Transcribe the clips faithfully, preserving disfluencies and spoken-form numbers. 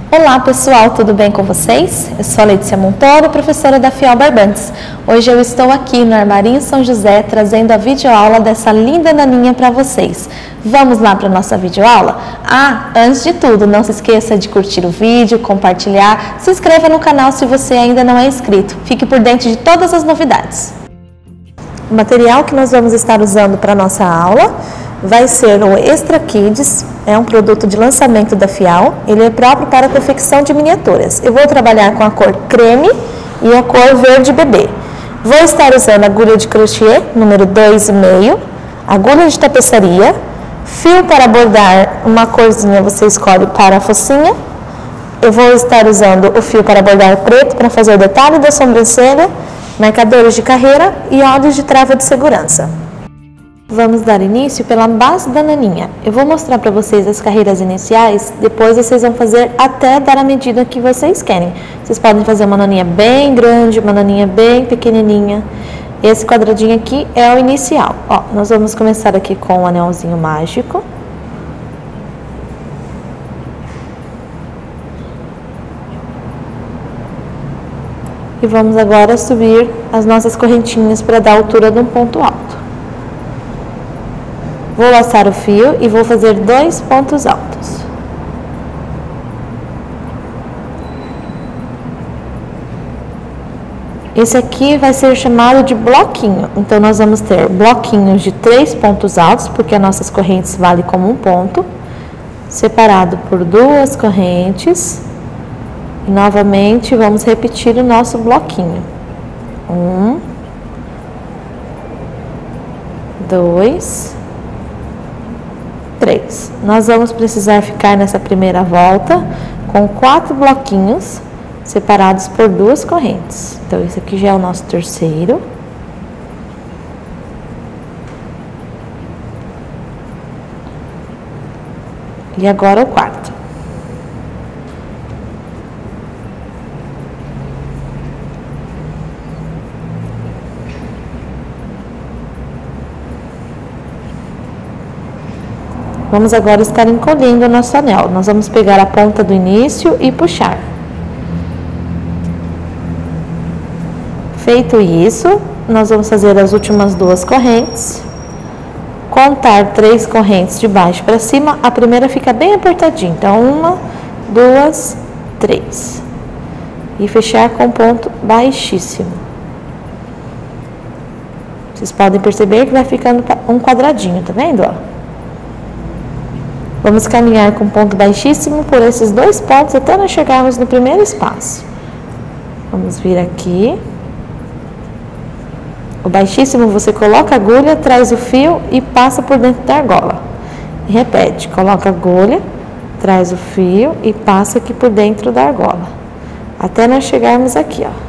Olá pessoal, tudo bem com vocês? Eu sou a Letícia Montoro, professora da Fiel Barbantes. Hoje eu estou aqui no Armarinho São José trazendo a videoaula dessa linda naninha para vocês. Vamos lá para a nossa videoaula? Ah, antes de tudo, não se esqueça de curtir o vídeo, compartilhar, se inscreva no canal se você ainda não é inscrito. Fique por dentro de todas as novidades. O material que nós vamos estar usando para a nossa aula vai ser o Extra Kids, é um produto de lançamento da Fiel, ele é próprio para a confecção de miniaturas. Eu vou trabalhar com a cor creme e a cor verde bebê. Vou estar usando agulha de crochê, número dois e meio, agulha de tapeçaria, fio para bordar, uma corzinha você escolhe para a focinha. Eu vou estar usando o fio para bordar preto para fazer o detalhe da sobrancelha, marcadores de carreira e olhos de trava de segurança. Vamos dar início pela base da naninha. Eu vou mostrar para vocês as carreiras iniciais, depois vocês vão fazer até dar a medida que vocês querem. Vocês podem fazer uma naninha bem grande, uma naninha bem pequenininha. Esse quadradinho aqui é o inicial. Ó, nós vamos começar aqui com o anelzinho mágico. E vamos agora subir as nossas correntinhas para dar a altura de um ponto alto. Vou laçar o fio e vou fazer dois pontos altos. Esse aqui vai ser chamado de bloquinho. Então, nós vamos ter bloquinhos de três pontos altos, porque as nossas correntes valem como um ponto, separado por duas correntes. E, novamente, vamos repetir o nosso bloquinho. Um, dois, três. Nós vamos precisar ficar nessa primeira volta com quatro bloquinhos separados por duas correntes. Então, esse aqui já é o nosso terceiro. E agora o quarto. Vamos agora estar encolhendo o nosso anel. Nós vamos pegar a ponta do início e puxar. Feito isso, nós vamos fazer as últimas duas correntes. Contar três correntes de baixo para cima. A primeira fica bem apertadinha. Então, uma, duas, três. E fechar com ponto baixíssimo. Vocês podem perceber que vai ficando um quadradinho, tá vendo, ó? Vamos caminhar com ponto baixíssimo por esses dois pontos até nós chegarmos no primeiro espaço. Vamos vir aqui. O baixíssimo você coloca a agulha, traz o fio e passa por dentro da argola. E repete, coloca a agulha, traz o fio e passa aqui por dentro da argola. Até nós chegarmos aqui, ó.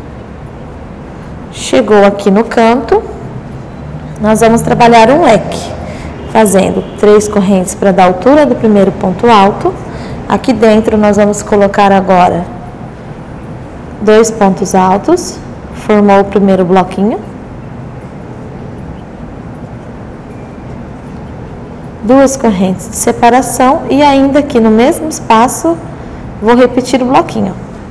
Chegou aqui no canto, nós vamos trabalhar um leque. Fazendo três correntes para dar a altura do primeiro ponto alto. Aqui dentro nós vamos colocar agora dois pontos altos. Formou o primeiro bloquinho. Duas correntes de separação e ainda aqui no mesmo espaço vou repetir o bloquinho.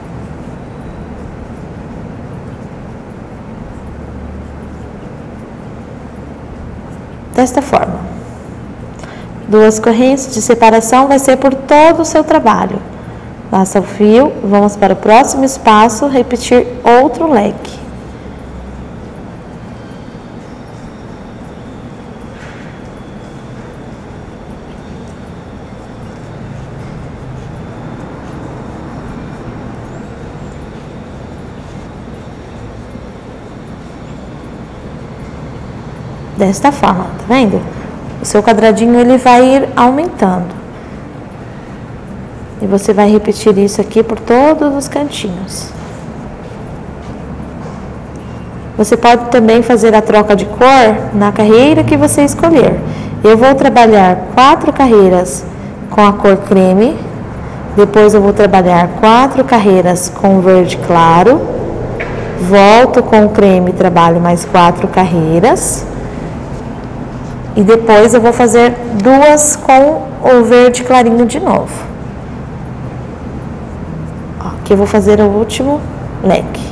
Desta forma. Duas correntes de separação vai ser por todo o seu trabalho. Laça o fio, vamos para o próximo espaço, repetir outro leque. Desta forma, tá vendo? O seu quadradinho ele vai ir aumentando. E você vai repetir isso aqui por todos os cantinhos. Você pode também fazer a troca de cor na carreira que você escolher. Eu vou trabalhar quatro carreiras com a cor creme. Depois eu vou trabalhar quatro carreiras com verde claro. Volto com o creme e trabalho mais quatro carreiras. E depois eu vou fazer duas com o verde clarinho de novo. que eu vou fazer o último leque.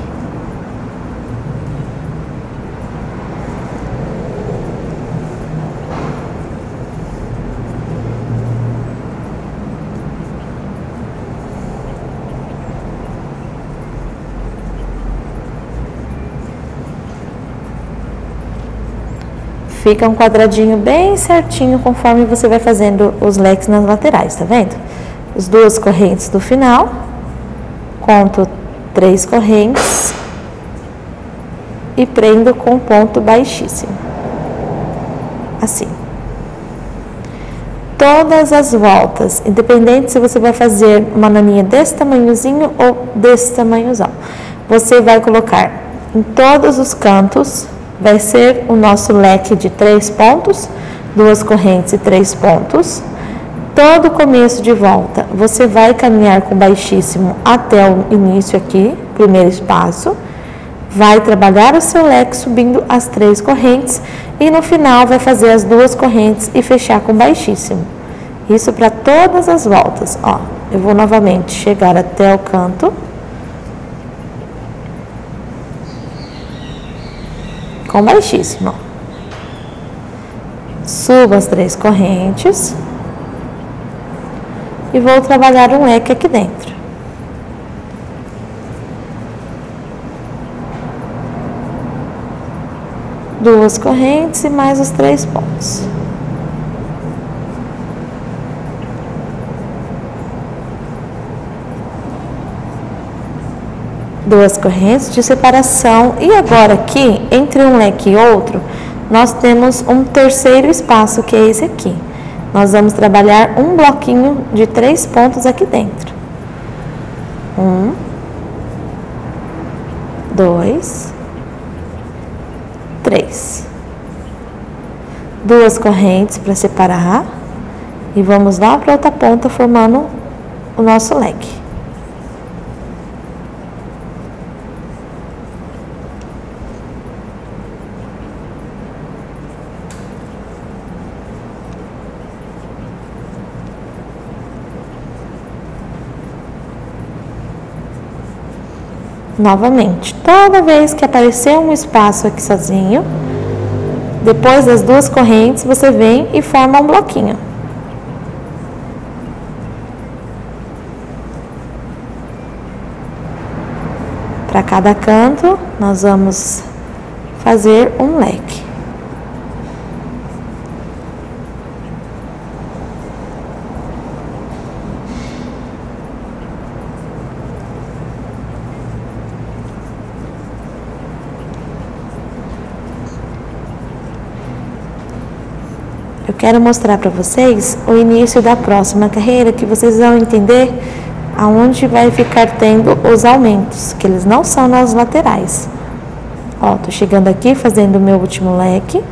Fica um quadradinho bem certinho conforme você vai fazendo os leques nas laterais, tá vendo? As duas correntes do final, conto três correntes e prendo com ponto baixíssimo, assim. Todas as voltas, independente se você vai fazer uma naninha desse tamanhozinho ou desse tamanhozão, você vai colocar em todos os cantos. Vai ser o nosso leque de três pontos, duas correntes e três pontos. Todo começo de volta, você vai caminhar com baixíssimo até o início aqui, primeiro espaço. Vai trabalhar o seu leque subindo as três correntes e no final vai fazer as duas correntes e fechar com baixíssimo. Isso para todas as voltas, ó. Eu vou novamente chegar até o canto. Com baixíssimo. Subo as três correntes e vou trabalhar um leque aqui dentro. Duas correntes e mais os três pontos. Duas correntes de separação. E agora aqui, entre um leque e outro, nós temos um terceiro espaço, que é esse aqui. Nós vamos trabalhar um bloquinho de três pontos aqui dentro. Um, dois, três. Duas correntes para separar. E vamos lá para outra ponta, formando o nosso leque. Novamente, toda vez que aparecer um espaço aqui sozinho, depois das duas correntes, você vem e forma um bloquinho. Para cada canto, nós vamos fazer um leque. Eu quero mostrar para vocês o início da próxima carreira, que vocês vão entender aonde vai ficar tendo os aumentos, que eles não são nas laterais. Ó, tô chegando aqui, fazendo o meu último leque.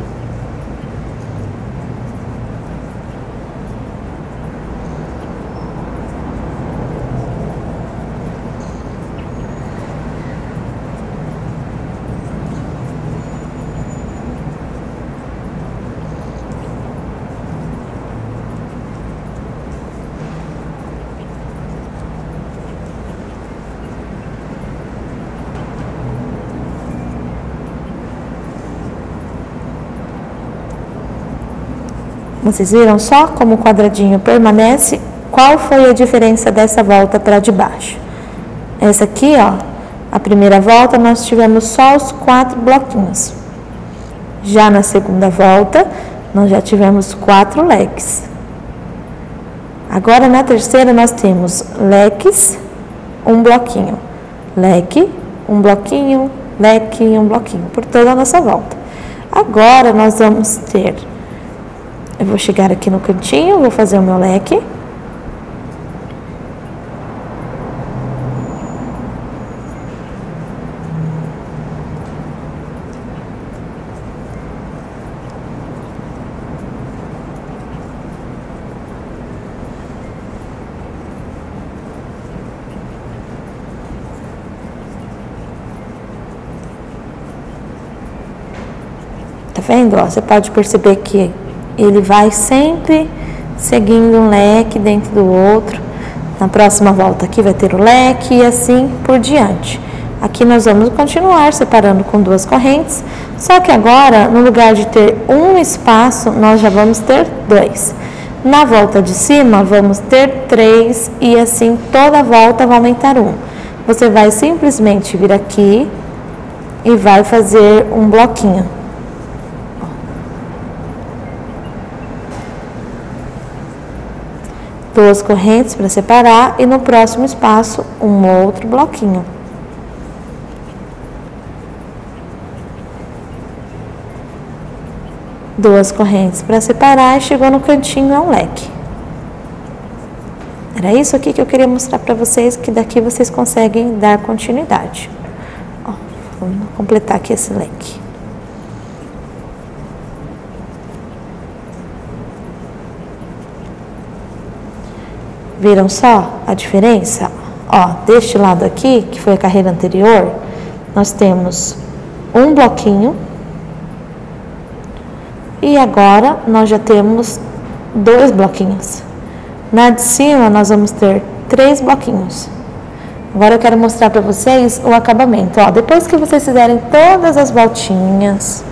Vocês viram só como o quadradinho permanece? Qual foi a diferença dessa volta para de baixo? Essa aqui, ó, a primeira volta nós tivemos só os quatro bloquinhos. Já na segunda volta, nós já tivemos quatro leques. Agora na terceira nós temos leques, um bloquinho. Leque, um bloquinho, leque e um bloquinho, por toda a nossa volta. Agora nós vamos ter... Eu vou chegar aqui no cantinho, vou fazer o meu leque. Tá vendo? Ó, você pode perceber que ele vai sempre seguindo um leque dentro do outro. Na próxima volta aqui vai ter o leque e assim por diante. Aqui nós vamos continuar separando com duas correntes, só que agora, no lugar de ter um espaço, nós já vamos ter dois. Na volta de cima, vamos ter três e assim toda a volta vai aumentar um. Você vai simplesmente vir aqui e vai fazer um bloquinho. Duas correntes para separar e no próximo espaço, um outro bloquinho. Duas correntes para separar e chegou no cantinho, é um leque. Era isso aqui que eu queria mostrar para vocês, que daqui vocês conseguem dar continuidade. Ó, vamos completar aqui esse leque. Viram só a diferença? Ó, deste lado aqui, que foi a carreira anterior, nós temos um bloquinho. E agora, nós já temos dois bloquinhos. Na de cima, nós vamos ter três bloquinhos. Agora eu quero mostrar para vocês o acabamento. Ó, depois que vocês fizerem todas as voltinhas,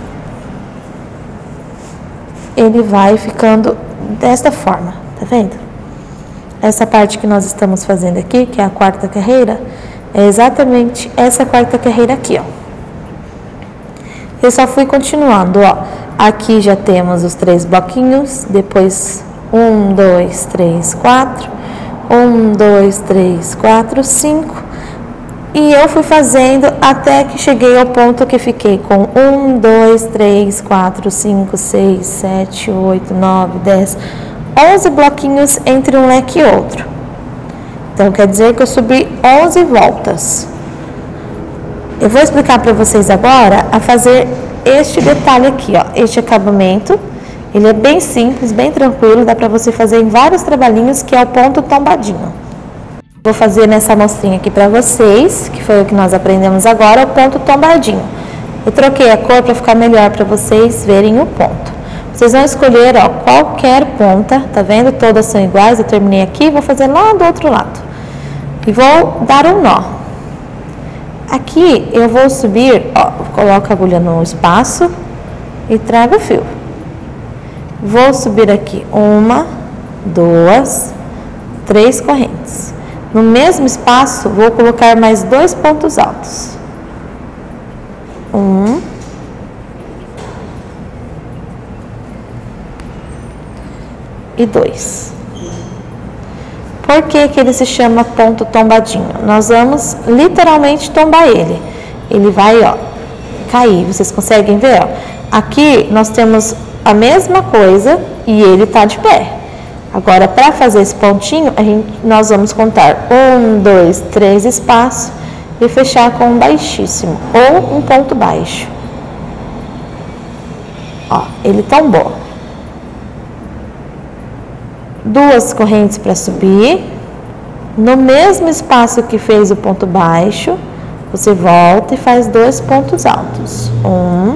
ele vai ficando desta forma, tá vendo? Essa parte que nós estamos fazendo aqui, que é a quarta carreira, é exatamente essa quarta carreira aqui, ó. Eu só fui continuando, ó. Aqui já temos os três bloquinhos, depois um, dois, três, quatro, um, dois, três, quatro, cinco, e eu fui fazendo até que cheguei ao ponto que fiquei com um, dois, três, quatro, cinco, seis, sete, oito, nove, dez, onze bloquinhos entre um leque e outro. Então, quer dizer que eu subi onze voltas. Eu vou explicar para vocês agora a fazer este detalhe aqui, ó, este acabamento. Ele é bem simples, bem tranquilo, dá para você fazer em vários trabalhinhos, que é o ponto tombadinho. Vou fazer nessa amostrinha aqui para vocês, que foi o que nós aprendemos agora, o ponto tombadinho. Eu troquei a cor para ficar melhor para vocês verem o ponto. Vocês vão escolher, ó, qualquer ponta, tá vendo? Todas são iguais, eu terminei aqui, vou fazer lá do outro lado. E vou dar um nó. Aqui eu vou subir, ó, coloco a agulha no espaço e trago o fio. Vou subir aqui uma, duas, três correntes. No mesmo espaço, vou colocar mais dois pontos altos. Um. E dois. Por que que ele se chama ponto tombadinho? Nós vamos literalmente tombar ele. Ele vai, ó, cair. Vocês conseguem ver, ó? Aqui nós temos a mesma coisa e ele tá de pé. Agora, para fazer esse pontinho, a gente, nós vamos contar um, dois, três espaços e fechar com um baixíssimo ou um ponto baixo. Ó, ele tombou. Duas correntes para subir. No mesmo espaço que fez o ponto baixo, você volta e faz dois pontos altos. Um,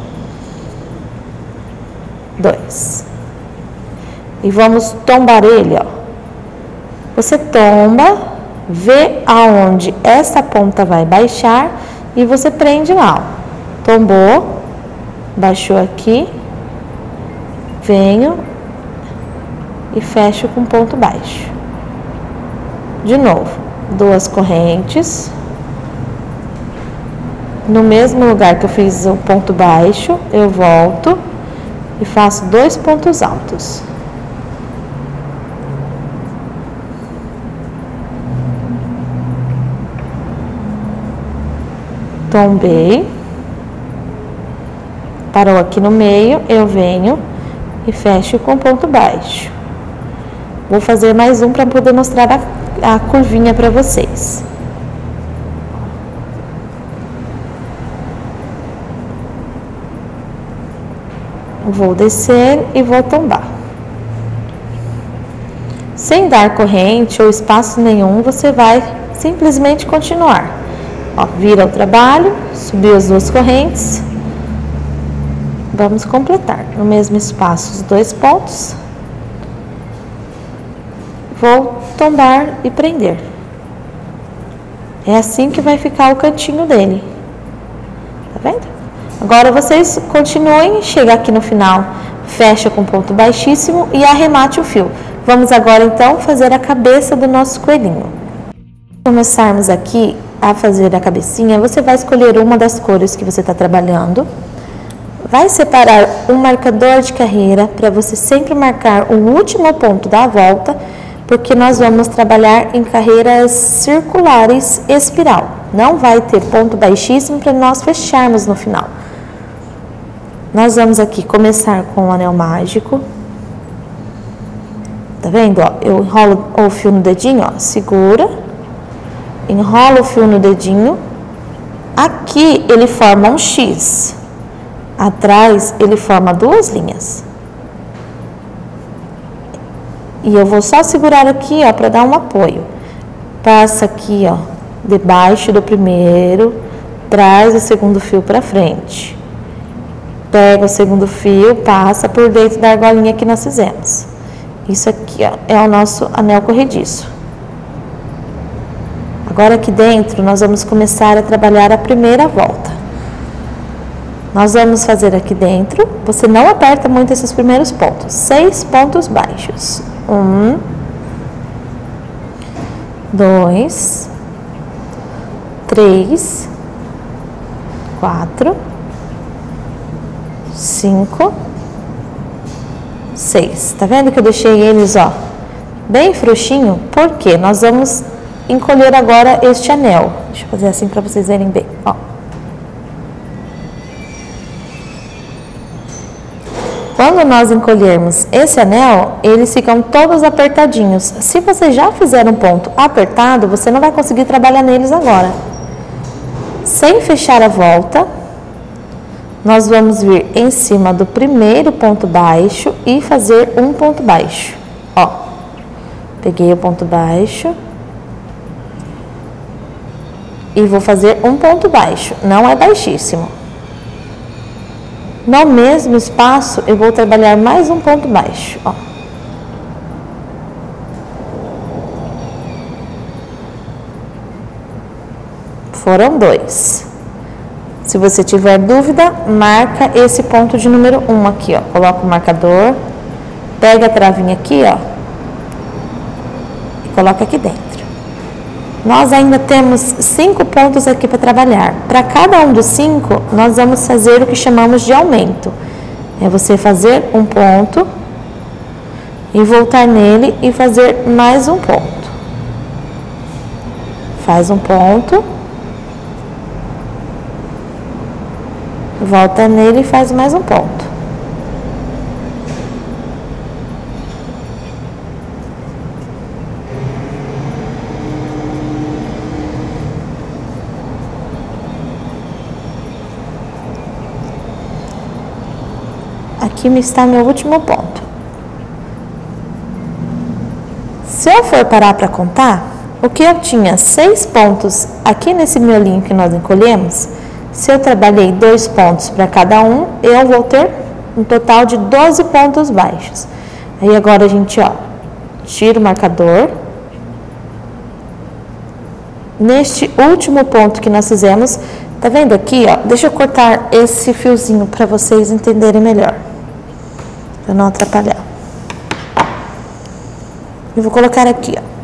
dois. E vamos tombar ele, ó. Você tomba, vê aonde essa ponta vai baixar e você prende lá, ó. Tombou, baixou aqui, venho e fecho com ponto baixo. De novo, duas correntes. No mesmo lugar que eu fiz o ponto baixo, eu volto e faço dois pontos altos. Tombei. Parou aqui no meio, eu venho e fecho com ponto baixo. Vou fazer mais um para poder mostrar a, a curvinha para vocês. Vou descer e vou tombar. Sem dar corrente ou espaço nenhum, você vai simplesmente continuar. Ó, vira o trabalho, subiu as duas correntes. Vamos completar no mesmo espaço os dois pontos. vou tombar e prender. É assim que vai ficar o cantinho dele. Tá vendo? Agora vocês continuem, chega aqui no final, fecha com ponto baixíssimo e arremate o fio. Vamos agora então fazer a cabeça do nosso coelhinho. Começarmos aqui a fazer a cabecinha, você vai escolher uma das cores que você está trabalhando. Vai separar um marcador de carreira para você sempre marcar o último ponto da volta, porque nós vamos trabalhar em carreiras circulares espiral. Não vai ter ponto baixíssimo para nós fecharmos no final. Nós vamos aqui começar com o anel mágico. Tá vendo? Ó, eu enrolo o fio no dedinho, ó, segura, enrola o fio no dedinho. Aqui ele forma um X. Atrás ele forma duas linhas. E eu vou só segurar aqui, ó, para dar um apoio. Passa aqui, ó, debaixo do primeiro, traz o segundo fio para frente. Pega o segundo fio, passa por dentro da argolinha que nós fizemos. Isso aqui, ó, é o nosso anel corrediço. Agora aqui dentro nós vamos começar a trabalhar a primeira volta. Nós vamos fazer aqui dentro, você não aperta muito esses primeiros pontos, seis pontos baixos. Um, dois, três, quatro, cinco, seis. Tá vendo que eu deixei eles, ó, bem frouxinho? Porque nós vamos encolher agora este anel. Deixa eu fazer assim para vocês verem bem, ó. Quando nós encolhermos esse anel, eles ficam todos apertadinhos. Se você já fizer um ponto apertado, você não vai conseguir trabalhar neles agora. Sem fechar a volta, nós vamos vir em cima do primeiro ponto baixo e fazer um ponto baixo. Ó, peguei o ponto baixo e vou fazer um ponto baixo, não é baixíssimo. No mesmo espaço, eu vou trabalhar mais um ponto baixo, ó. Foram dois. Se você tiver dúvida, marca esse ponto de número um aqui, ó. Coloca o marcador, pega a travinha aqui, ó, e coloca aqui dentro. Nós ainda temos cinco pontos aqui para trabalhar. Para cada um dos cinco, nós vamos fazer o que chamamos de aumento. É você fazer um ponto e voltar nele e fazer mais um ponto. Faz um ponto, volta nele e faz mais um ponto. Aqui está meu último ponto. Se eu for parar para contar, o que eu tinha seis pontos aqui nesse miolinho que nós encolhemos, se eu trabalhei dois pontos para cada um, eu vou ter um total de doze pontos baixos. Aí agora a gente, ó, tira o marcador. Neste último ponto que nós fizemos, tá vendo aqui, ó? Deixa eu cortar esse fiozinho para vocês entenderem melhor, para não atrapalhar. Eu vou colocar aqui, ó.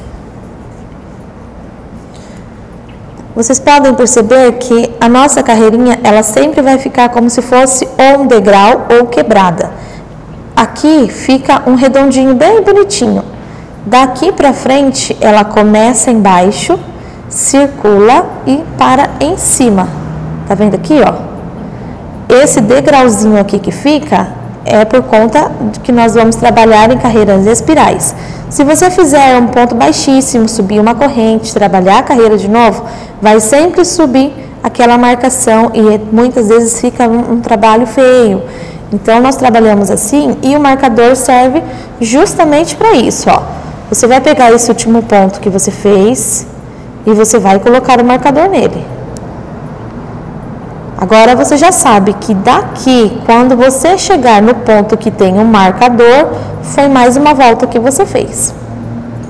Vocês podem perceber que a nossa carreirinha, ela sempre vai ficar como se fosse ou um degrau ou quebrada. Aqui fica um redondinho bem bonitinho. Daqui pra frente, ela começa embaixo, circula e para em cima. Tá vendo aqui, ó? Esse degrauzinho aqui que fica é por conta de que nós vamos trabalhar em carreiras espirais. Se você fizer um ponto baixíssimo, subir uma corrente, trabalhar a carreira de novo, vai sempre subir aquela marcação e muitas vezes fica um, um trabalho feio. Então, nós trabalhamos assim e o marcador serve justamente para isso, ó. Você vai pegar esse último ponto que você fez e você vai colocar o marcador nele. Agora você já sabe que daqui, quando você chegar no ponto que tem um marcador, foi mais uma volta que você fez.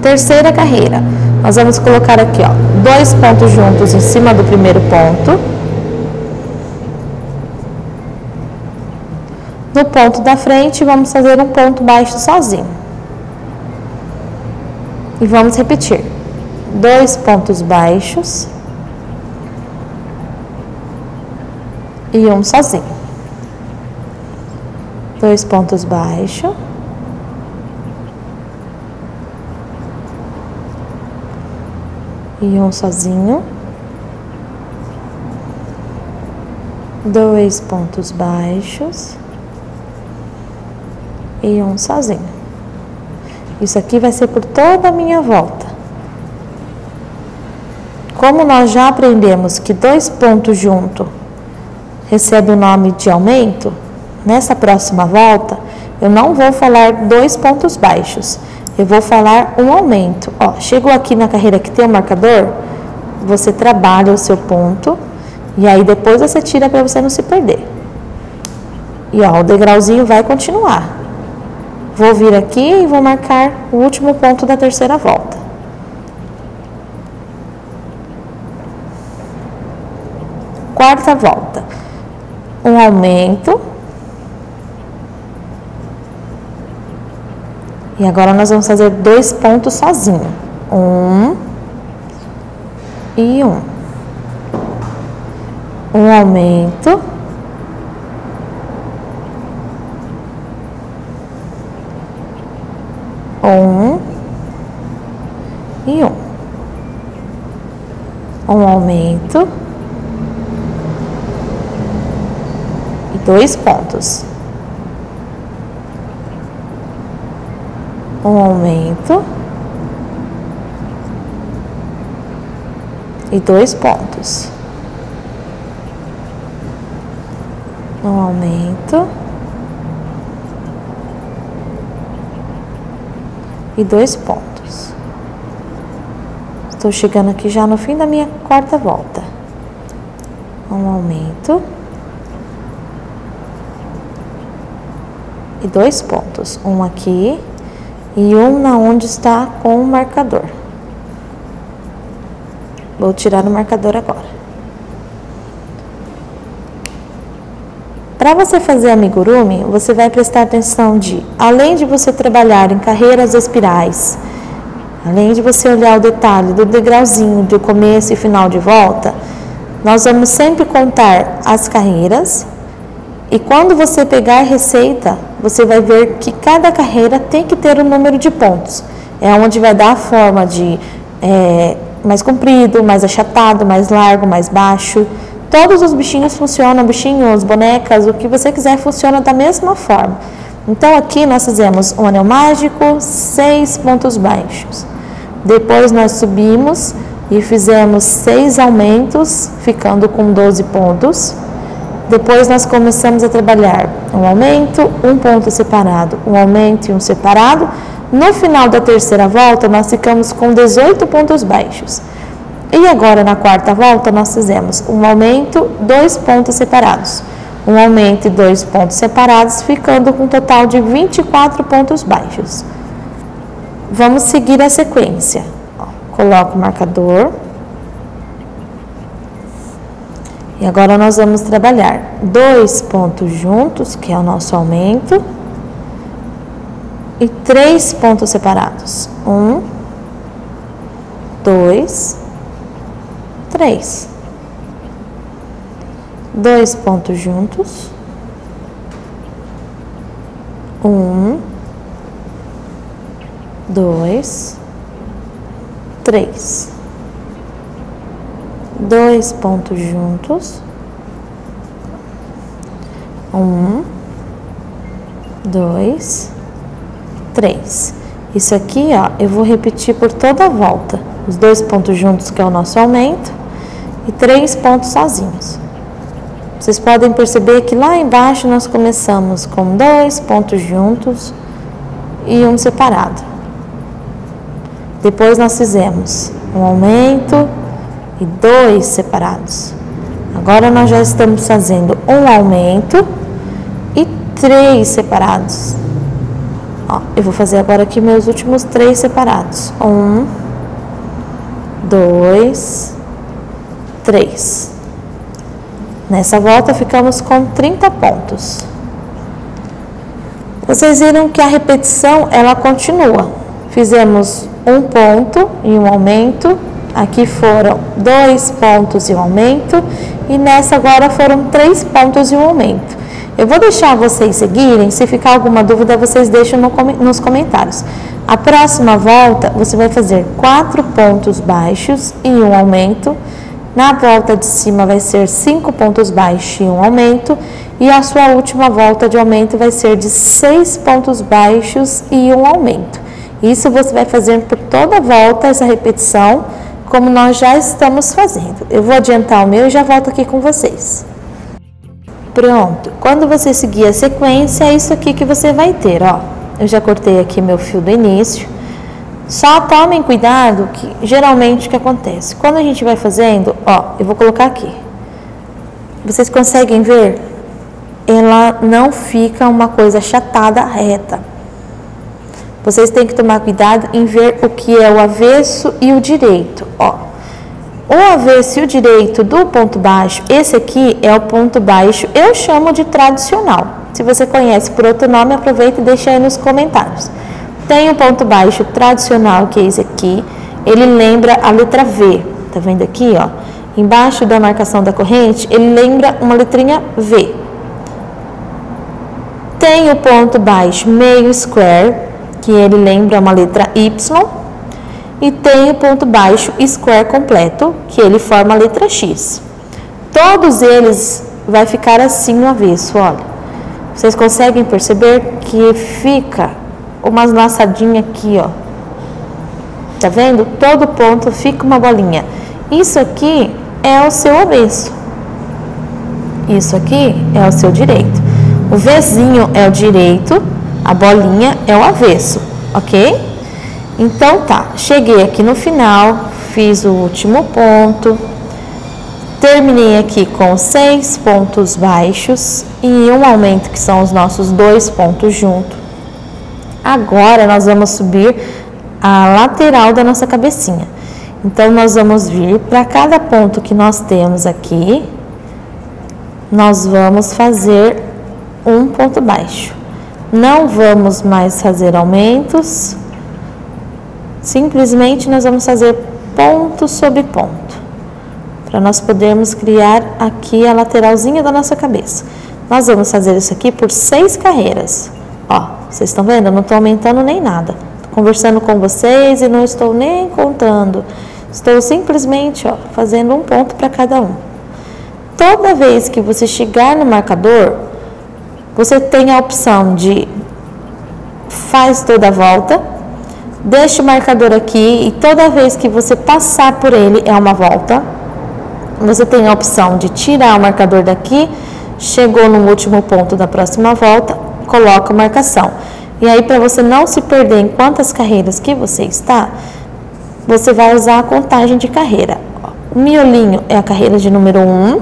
Terceira carreira, nós vamos colocar aqui, ó, dois pontos juntos em cima do primeiro ponto. No ponto da frente, vamos fazer um ponto baixo sozinho. E vamos repetir. Dois pontos baixos. E um sozinho. Dois pontos baixos. E um sozinho. Dois pontos baixos. E um sozinho. Isso aqui vai ser por toda a minha volta. Como nós já aprendemos que dois pontos juntos recebe o nome de aumento, nessa próxima volta, eu não vou falar dois pontos baixos. Eu vou falar um aumento. Ó, chegou aqui na carreira que tem o marcador, você trabalha o seu ponto, e aí depois você tira para você não se perder. E ó, o degrauzinho vai continuar. Vou vir aqui e vou marcar o último ponto da terceira volta. Quarta volta. Um aumento. E agora nós vamos fazer dois pontos sozinho. Um e um. Um aumento. Um e um. Um aumento e dois pontos. Um aumento e dois pontos. Um aumento e dois pontos. Estou chegando aqui já no fim da minha quarta volta. Um aumento e dois pontos. Um aqui e um na onde está com o marcador. Vou tirar o marcador agora. Para você fazer amigurumi, você vai prestar atenção de, além de você trabalhar em carreiras espirais, além de você olhar o detalhe do degrauzinho de começo e final de volta, nós vamos sempre contar as carreiras, e quando você pegar a receita, você vai ver que cada carreira tem que ter um número de pontos. É onde vai dar a forma de é, mais comprido, mais achatado, mais largo, mais baixo. Todos os bichinhos funcionam, bichinhos, bonecas, o que você quiser funciona da mesma forma. Então aqui nós fizemos um anel mágico, seis pontos baixos. Depois nós subimos e fizemos seis aumentos, ficando com doze pontos. Depois nós começamos a trabalhar um aumento, um ponto separado, um aumento e um separado. No final da terceira volta nós ficamos com dezoito pontos baixos. E agora, na quarta volta, nós fizemos um aumento, dois pontos separados. Um aumento e dois pontos separados, ficando com um total de vinte e quatro pontos baixos. Vamos seguir a sequência. Ó, coloco o marcador. E agora nós vamos trabalhar dois pontos juntos, que é o nosso aumento. E três pontos separados. Um, dois, três. Dois pontos juntos. Um, dois, três. Dois pontos juntos. Um, dois, três. Isso aqui, ó, eu vou repetir por toda a volta. Os dois pontos juntos, que é o nosso aumento, e três pontos sozinhos. Vocês podem perceber que lá embaixo nós começamos com dois pontos juntos e um separado. Depois nós fizemos um aumento e dois separados. Agora nós já estamos fazendo um aumento e três separados. Ó, eu vou fazer agora aqui meus últimos três separados. Um, dois, três. Nessa volta ficamos com trinta pontos. Vocês viram que a repetição, ela continua. Fizemos um ponto e um aumento. Aqui foram dois pontos e um aumento. E nessa agora foram três pontos e um aumento. Eu vou deixar vocês seguirem. Se ficar alguma dúvida, vocês deixam no, nos comentários. A próxima volta, você vai fazer quatro pontos baixos e um aumento. Na volta de cima vai ser cinco pontos baixos e um aumento. E a sua última volta de aumento vai ser de seis pontos baixos e um aumento. Isso você vai fazer por toda a volta, essa repetição, como nós já estamos fazendo. Eu vou adiantar o meu e já volto aqui com vocês. Pronto. Quando você seguir a sequência, é isso aqui que você vai ter, ó. Eu já cortei aqui meu fio do início. Só tomem cuidado que, geralmente, o que acontece? Quando a gente vai fazendo, ó, eu vou colocar aqui. Vocês conseguem ver? Ela não fica uma coisa achatada, reta. Vocês têm que tomar cuidado em ver o que é o avesso e o direito, ó. O avesso e o direito do ponto baixo, esse aqui é o ponto baixo, eu chamo de tradicional. Se você conhece por outro nome, aproveita e deixa aí nos comentários. Tem o ponto baixo tradicional, que é esse aqui, ele lembra a letra V, tá vendo aqui, ó? Embaixo da marcação da corrente, ele lembra uma letrinha V. Tem o ponto baixo meio square, que ele lembra uma letra Y. E tem o ponto baixo square completo, que ele forma a letra X. Todos eles vai ficar assim no avesso, olha. Vocês conseguem perceber que fica umas laçadinhas aqui, ó. Tá vendo? Todo ponto fica uma bolinha. Isso aqui é o seu avesso. Isso aqui é o seu direito. O Vzinho é o direito, a bolinha é o avesso, ok? Então tá, cheguei aqui no final, fiz o último ponto, terminei aqui com seis pontos baixos e um aumento, que são os nossos dois pontos juntos. Agora nós vamos subir a lateral da nossa cabecinha. Então nós vamos vir para cada ponto que nós temos aqui, nós vamos fazer um ponto baixo. Não vamos mais fazer aumentos. Simplesmente nós vamos fazer ponto sobre ponto, para nós podermos criar aqui a lateralzinha da nossa cabeça. Nós vamos fazer isso aqui por seis carreiras. Ó, vocês estão vendo? Eu não estou aumentando nem nada. Estou conversando com vocês e não estou nem contando. Estou simplesmente, ó, fazendo um ponto para cada um. Toda vez que você chegar no marcador, você tem a opção de faz toda a volta, deixa o marcador aqui e toda vez que você passar por ele é uma volta. Você tem a opção de tirar o marcador daqui, chegou no último ponto da próxima volta, coloca a marcação. E aí, para você não se perder em quantas carreiras que você está, você vai usar a contagem de carreira. O miolinho é a carreira de número um,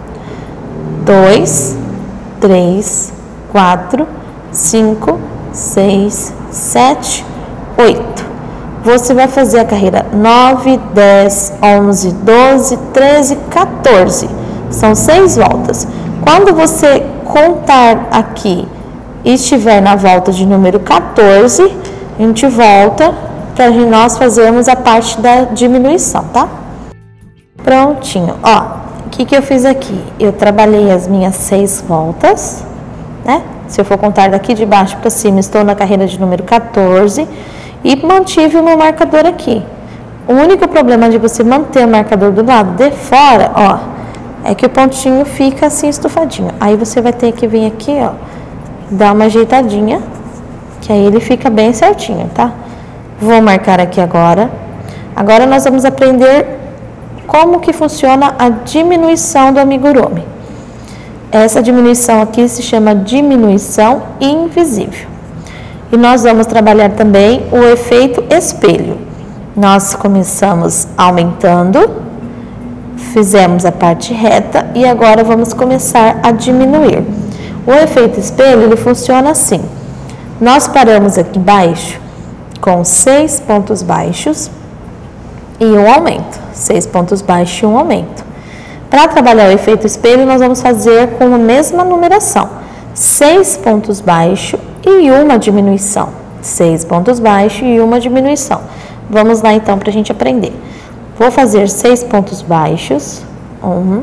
dois, três, quatro, cinco, seis, sete, oito. Você vai fazer a carreira nove, dez, onze, doze, treze, quatorze. São seis voltas. Quando você contar aqui e estiver na volta de número quatorze, a gente volta para nós fazermos a parte da diminuição, tá? Prontinho. Ó, o que que eu fiz aqui? Eu trabalhei as minhas seis voltas, né? Se eu for contar daqui de baixo para cima, estou na carreira de número quatorze. E mantive o meu marcador aqui. O único problema de você manter o marcador do lado de fora, ó, é que o pontinho fica assim estufadinho. Aí você vai ter que vir aqui, ó, dar uma ajeitadinha, que aí ele fica bem certinho, tá? Vou marcar aqui agora. Agora nós vamos aprender como que funciona a diminuição do amigurumi. Essa diminuição aqui se chama diminuição invisível. E nós vamos trabalhar também o efeito espelho. Nós começamos aumentando, fizemos a parte reta e agora vamos começar a diminuir. O efeito espelho, ele funciona assim. Nós paramos aqui embaixo com seis pontos baixos e um aumento. Seis pontos baixos e um aumento. Para trabalhar o efeito espelho, nós vamos fazer com a mesma numeração. Seis pontos baixos e uma diminuição. Seis pontos baixos e uma diminuição. Vamos lá então para a gente aprender. Vou fazer seis pontos baixos. Um,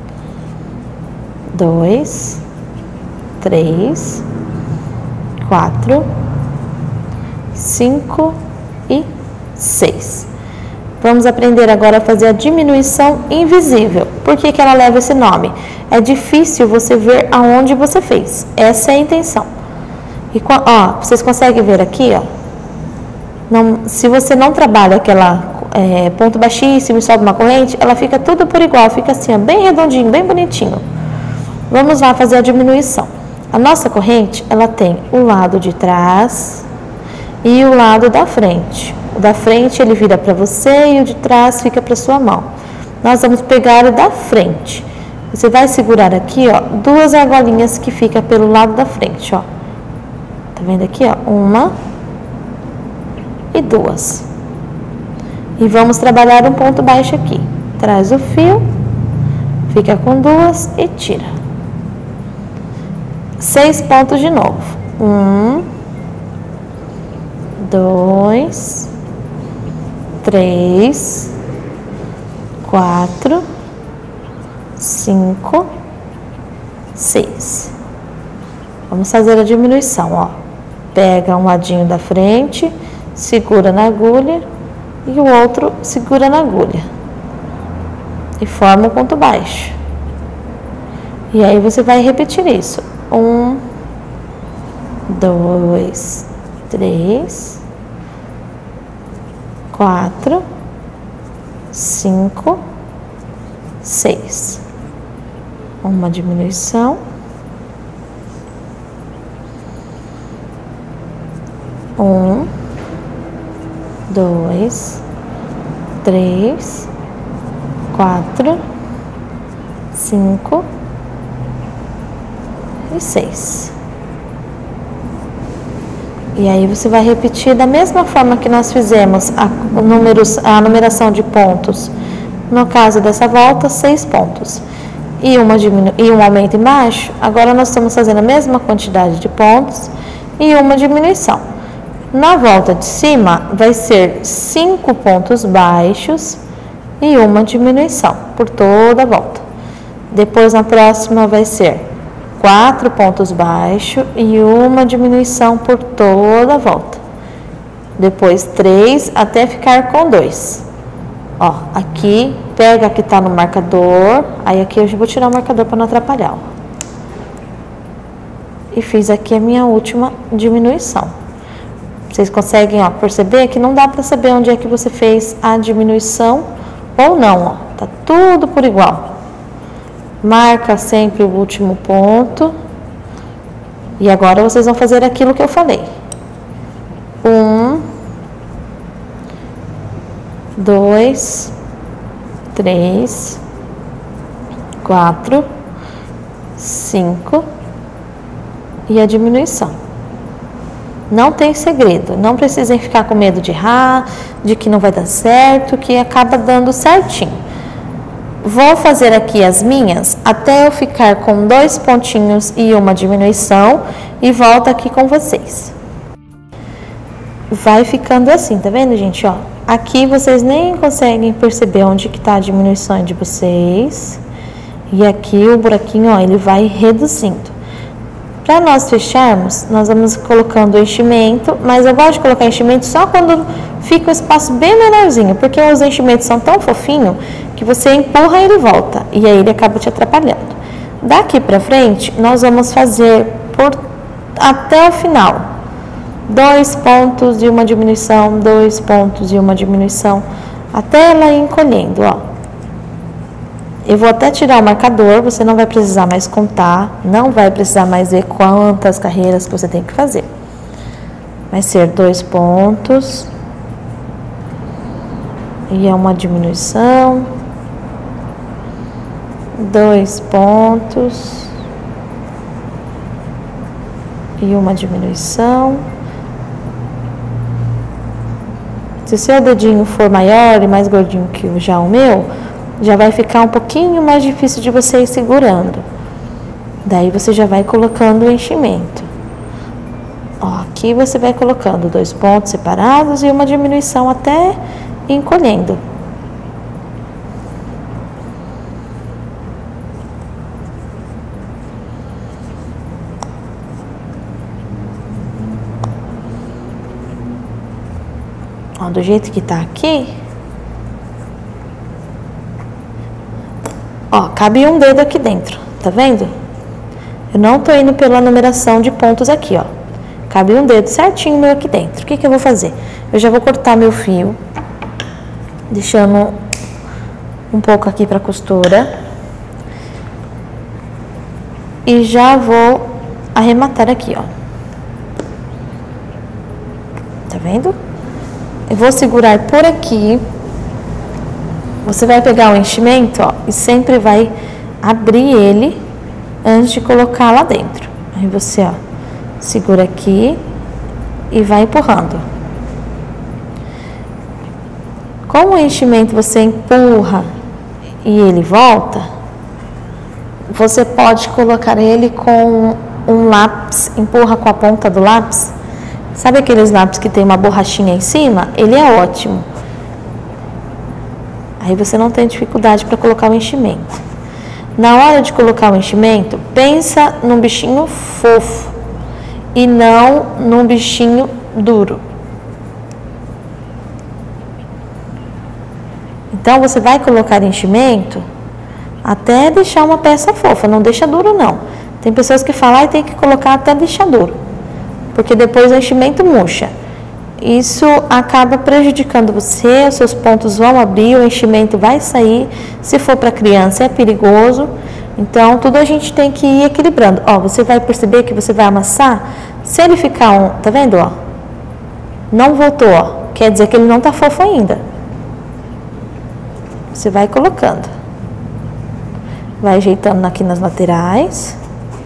dois, três, quatro, cinco e seis. Vamos aprender agora a fazer a diminuição invisível. Por que que ela leva esse nome? É difícil você ver aonde você fez. Essa é a intenção. E, ó, vocês conseguem ver aqui, ó. Não, se você não trabalha aquela é, ponto baixíssimo e sobe uma corrente, ela fica tudo por igual, fica assim, ó, bem redondinho, bem bonitinho. Vamos lá fazer a diminuição. A nossa corrente, ela tem o lado de trás e o lado da frente. O da frente ele vira para você e o de trás fica para sua mão. Nós vamos pegar o da frente. Você vai segurar aqui, ó, duas argolinhas que fica pelo lado da frente, ó. Tá vendo aqui, ó? Uma e duas. E vamos trabalhar um ponto baixo aqui. Traz o fio, fica com duas e tira. Seis pontos de novo. Um, dois, três, quatro, cinco, seis. Vamos fazer a diminuição, ó. Pega um ladinho da frente, segura na agulha e o outro segura na agulha. E forma um ponto baixo. E aí você vai repetir isso. Um, dois, três, quatro, cinco, seis. Uma diminuição. Um, dois, três, quatro, cinco e seis. E aí você vai repetir da mesma forma que nós fizemos a, números, a numeração de pontos. No caso dessa volta, seis pontos. E, uma diminu e um aumento embaixo. Agora nós estamos fazendo a mesma quantidade de pontos e uma diminuição. Na volta de cima, vai ser cinco pontos baixos e uma diminuição por toda a volta. Depois, na próxima, vai ser quatro pontos baixos e uma diminuição por toda a volta. Depois, três até ficar com dois. Ó, aqui, pega que tá no marcador. Aí, aqui eu vou tirar o marcador para não atrapalhar. Ó. E fiz aqui a minha última diminuição. Vocês conseguem, ó, perceber que não dá para saber onde é que você fez a diminuição ou não, ó. Tá tudo por igual. Marca sempre o último ponto. E agora vocês vão fazer aquilo que eu falei. Um, dois, três, quatro, cinco e a diminuição. Não tem segredo, não precisem ficar com medo de errar, de que não vai dar certo, que acaba dando certinho. Vou fazer aqui as minhas até eu ficar com dois pontinhos e uma diminuição e volto aqui com vocês. Vai ficando assim, tá vendo, gente? Ó, aqui vocês nem conseguem perceber onde que tá a diminuição de vocês. E aqui o buraquinho, ó, ele vai reduzindo. Para nós fecharmos, nós vamos colocando o enchimento, mas eu gosto de colocar enchimento só quando fica um espaço bem menorzinho, porque os enchimentos são tão fofinhos que você empurra e ele volta, e aí ele acaba te atrapalhando. Daqui para frente, nós vamos fazer por até o final. Dois pontos e uma diminuição, dois pontos e uma diminuição, até ela ir encolhendo, ó. Eu vou até tirar o marcador, você não vai precisar mais contar, não vai precisar mais ver quantas carreiras que você tem que fazer. Vai ser dois pontos e é uma diminuição, dois pontos e uma diminuição. Se o seu dedinho for maior e mais gordinho que já o meu, já vai ficar um pouquinho mais difícil de você ir segurando. Daí você já vai colocando o enchimento. Ó, aqui você vai colocando dois pontos separados e uma diminuição até encolhendo. Ó, do jeito que tá aqui, ó, cabe um dedo aqui dentro, tá vendo? Eu não tô indo pela numeração de pontos aqui, ó. Cabe um dedo certinho meu aqui dentro. O que que eu vou fazer? Eu já vou cortar meu fio, deixando um pouco aqui pra costura. E já vou arrematar aqui, ó. Tá vendo? Eu vou segurar por aqui. Você vai pegar o enchimento, ó, e sempre vai abrir ele antes de colocar lá dentro. Aí você, ó, segura aqui e vai empurrando. Com o enchimento você empurra e ele volta, você pode colocar ele com um lápis, empurra com a ponta do lápis. Sabe aqueles lápis que tem uma borrachinha em cima? Ele é ótimo. Aí você não tem dificuldade para colocar o enchimento. Na hora de colocar o enchimento, pensa num bichinho fofo e não num bichinho duro. Então você vai colocar enchimento até deixar uma peça fofa, não deixa duro não. Tem pessoas que falam e tem que colocar até deixar duro, porque depois o enchimento murcha. Isso acaba prejudicando você, os seus pontos vão abrir, o enchimento vai sair. Se for para criança é perigoso. Então tudo a gente tem que ir equilibrando. Ó, você vai perceber que você vai amassar, se ele ficar um, tá vendo, ó? Não voltou, ó. Quer dizer que ele não tá fofo ainda. Você vai colocando. Vai ajeitando aqui nas laterais.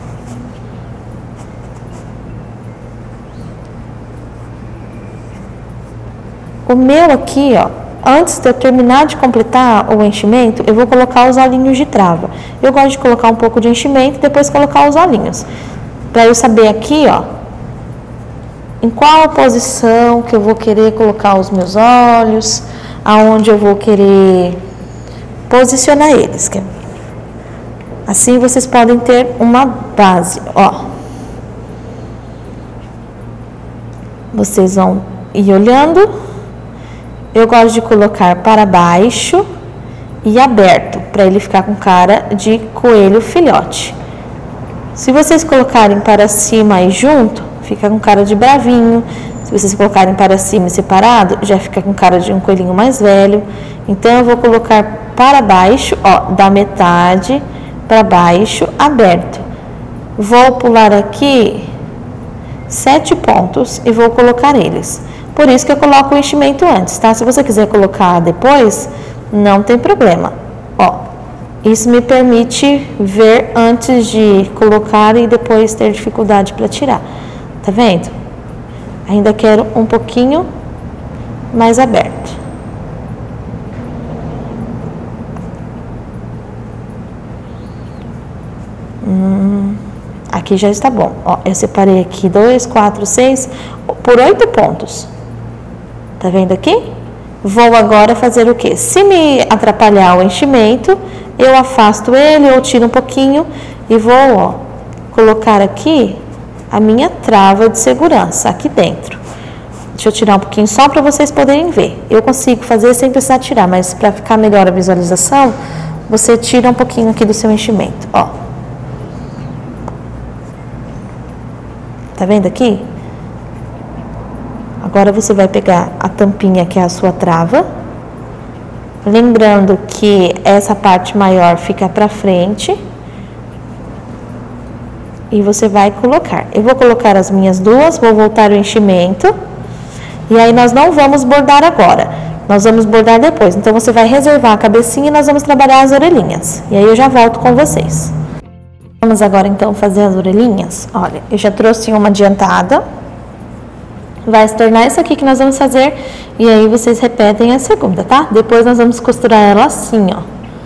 O meu aqui, ó, antes de eu terminar de completar o enchimento, eu vou colocar os olhinhos de trava. Eu gosto de colocar um pouco de enchimento e depois colocar os olhinhos. Para eu saber aqui, ó, em qual posição que eu vou querer colocar os meus olhos, aonde eu vou querer posicionar eles. Assim vocês podem ter uma base, ó. Vocês vão ir olhando. Eu gosto de colocar para baixo e aberto, para ele ficar com cara de coelho filhote. Se vocês colocarem para cima e junto, fica com cara de bravinho. Se vocês colocarem para cima e separado, já fica com cara de um coelhinho mais velho. Então eu vou colocar para baixo, ó, da metade para baixo, aberto. Vou pular aqui sete pontos e vou colocar eles. Por isso que eu coloco o enchimento antes, tá? Se você quiser colocar depois, não tem problema. Ó, isso me permite ver antes de colocar e depois ter dificuldade para tirar. Tá vendo? Ainda quero um pouquinho mais aberto. Hum, aqui já está bom. Ó, eu separei aqui dois, quatro, seis por oito pontos. Tá vendo aqui? Vou agora fazer o quê? Se me atrapalhar o enchimento, eu afasto ele ou tiro um pouquinho e vou, ó, colocar aqui a minha trava de segurança aqui dentro. Deixa eu tirar um pouquinho só para vocês poderem ver. Eu consigo fazer sem precisar tirar, mas para ficar melhor a visualização, você tira um pouquinho aqui do seu enchimento, ó. Tá vendo aqui? Agora você vai pegar a tampinha que é a sua trava, lembrando que essa parte maior fica pra frente e você vai colocar. Eu vou colocar as minhas duas, vou voltar o enchimento e aí nós não vamos bordar agora, nós vamos bordar depois. Então você vai reservar a cabecinha e nós vamos trabalhar as orelhinhas e aí eu já volto com vocês. Vamos agora então fazer as orelhinhas. Olha, eu já trouxe uma adiantada. Vai se tornar isso aqui que nós vamos fazer. E aí vocês repetem a segunda, tá? Depois nós vamos costurar ela assim, ó.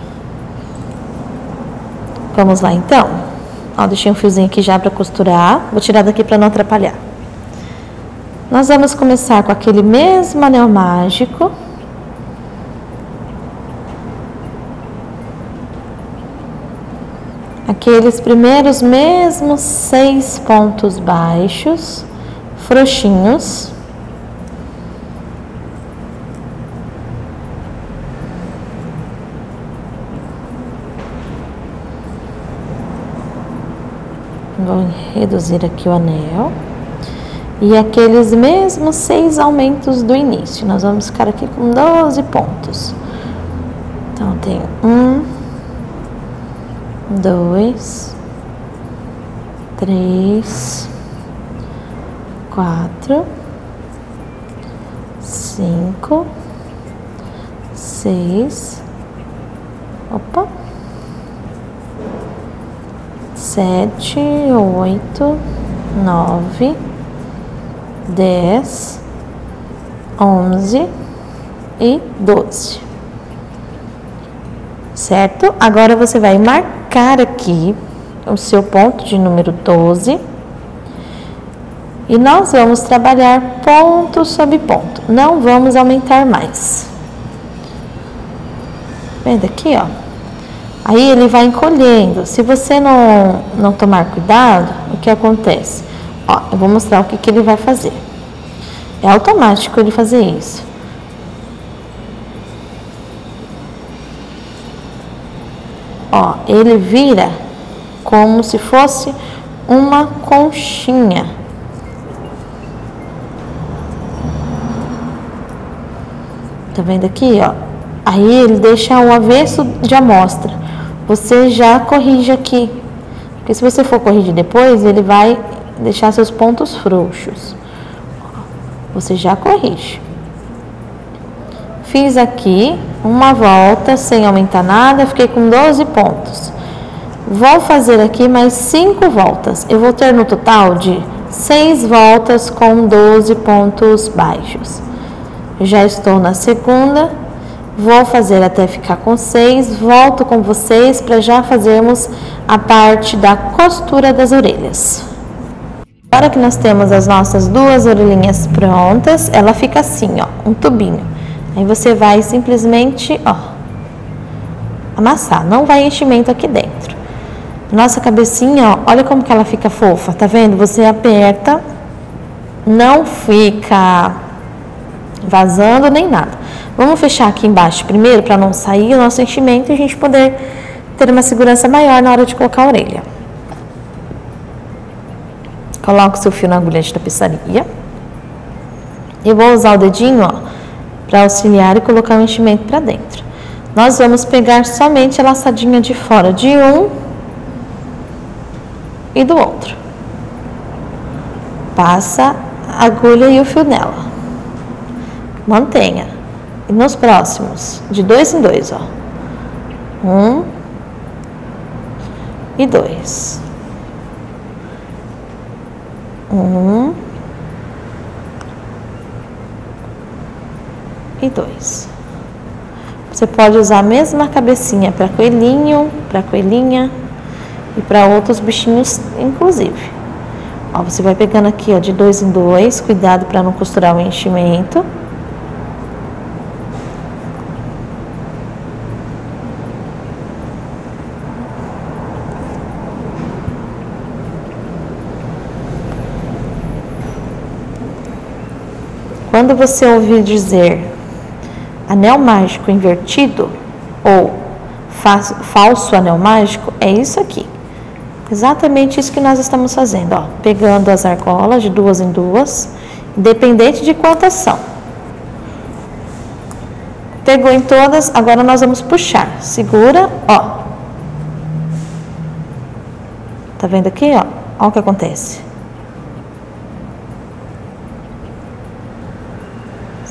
Vamos lá então. Ó, deixei um fiozinho aqui já para costurar. Vou tirar daqui para não atrapalhar. Nós vamos começar com aquele mesmo anel mágico. Aqueles primeiros mesmos seis pontos baixos, frouxinhos. Vou reduzir aqui o anel. E aqueles mesmos seis aumentos do início. Nós vamos ficar aqui com doze pontos. Então, eu tenho um, dois, três, quatro, cinco, seis, opa, sete, oito, nove, dez, onze e doze. Certo? Agora você vai marcar aqui o seu ponto de número doze e nós vamos trabalhar ponto sobre ponto. Não vamos aumentar mais. Vendo aqui, ó. Aí ele vai encolhendo. Se você não, não tomar cuidado, o que acontece? Ó, eu vou mostrar o que, que ele vai fazer. É automático ele fazer isso. Ó, ele vira como se fosse uma conchinha. Tá vendo aqui, ó? Aí ele deixa o avesso de amostra. Você já corrige aqui. Porque se você for corrigir depois, ele vai deixar seus pontos frouxos. Você já corrige. Fiz aqui uma volta sem aumentar nada, fiquei com doze pontos. Vou fazer aqui mais cinco voltas. Eu vou ter no total de seis voltas com doze pontos baixos. Já estou na segunda, vou fazer até ficar com seis, volto com vocês para já fazermos a parte da costura das orelhas. Agora que nós temos as nossas duas orelhinhas prontas, ela fica assim, ó, um tubinho. Aí você vai simplesmente, ó, amassar, não vai enchimento aqui dentro. Nossa cabecinha, ó, olha como que ela fica fofa, tá vendo? Você aperta, não fica vazando nem nada. Vamos fechar aqui embaixo primeiro para não sair o nosso enchimento e a gente poder ter uma segurança maior na hora de colocar a orelha. Coloca o seu fio na agulha de tapeçaria. Eu vou usar o dedinho, ó, para auxiliar e colocar o enchimento para dentro. Nós vamos pegar somente a laçadinha de fora de um e do outro. Passa a agulha e o fio nela. Mantenha. E nos próximos, de dois em dois, ó. Um e dois. Um e dois. Você pode usar a mesma cabecinha para coelhinho, para coelhinha e para outros bichinhos, inclusive. Ó, você vai pegando aqui, ó, de dois em dois, cuidado para não costurar o enchimento. Quando você ouvir dizer anel mágico invertido ou falso anel mágico, é isso aqui. Exatamente isso que nós estamos fazendo, ó. Pegando as argolas de duas em duas, independente de quantas são. Pegou em todas, agora nós vamos puxar. Segura, ó. Tá vendo aqui, ó? Ó o que acontece.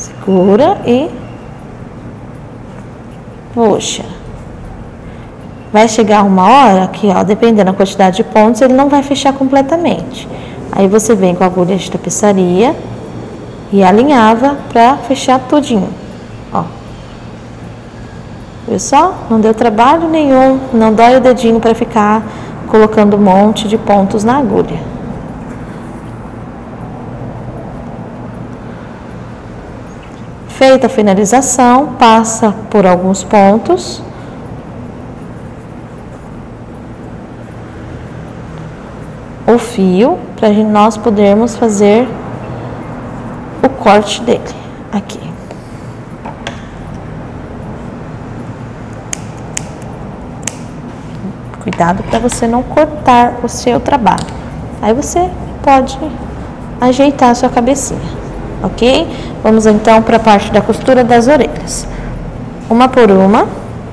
Segura e puxa. vai chegar uma hora que, ó, dependendo da quantidade de pontos, ele não vai fechar completamente. Aí você vem com a agulha de tapeçaria e alinhava para fechar tudinho, ó. Viu só? Não deu trabalho nenhum, não dói o dedinho para ficar colocando um monte de pontos na agulha. Feita a finalização, passa por alguns pontos. O fio, para nós podermos fazer o corte dele, aqui. Cuidado para você não cortar o seu trabalho. Aí você pode ajeitar a sua cabecinha, ok? Vamos então para a parte da costura das orelhas. Uma por uma.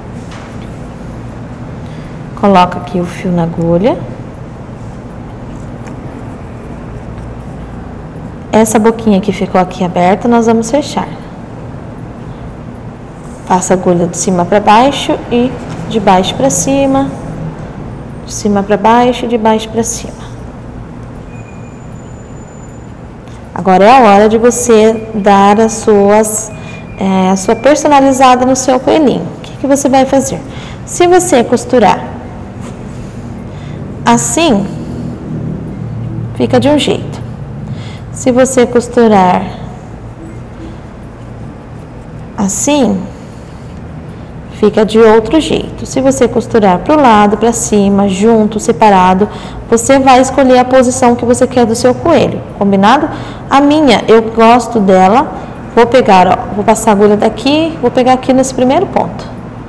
Coloca aqui o fio na agulha. Essa boquinha que ficou aqui aberta, nós vamos fechar. Passa a agulha de cima para baixo e de baixo para cima. De cima para baixo e de baixo para cima. Agora é a hora de você dar as suas, é, a sua personalizada no seu coelhinho. O que, que você vai fazer? Se você costurar assim, fica de um jeito. Se você costurar assim, fica de outro jeito. Se você costurar para o lado, para cima, junto, separado, você vai escolher a posição que você quer do seu coelho, combinado? A minha, eu gosto dela, vou pegar, ó, vou passar a agulha daqui, vou pegar aqui nesse primeiro ponto.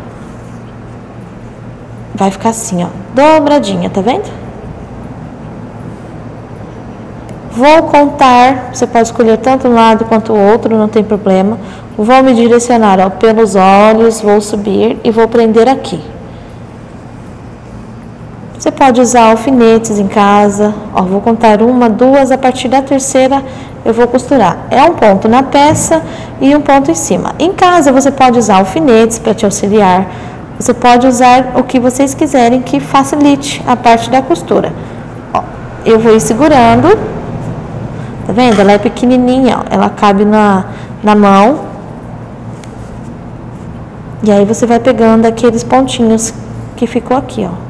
Vai ficar assim, ó, dobradinha, tá vendo? Vou contar, você pode escolher tanto um lado quanto o outro, não tem problema. Vou me direcionar, ó, pelos olhos, vou subir e vou prender aqui. Você pode usar alfinetes em casa, ó, vou contar uma, duas, a partir da terceira eu vou costurar. É um ponto na peça e um ponto em cima. Em casa você pode usar alfinetes para te auxiliar, você pode usar o que vocês quiserem que facilite a parte da costura. Ó, eu vou ir segurando, tá vendo? Ela é pequenininha, ó, ela cabe na, na mão. E aí você vai pegando aqueles pontinhos que ficou aqui, ó.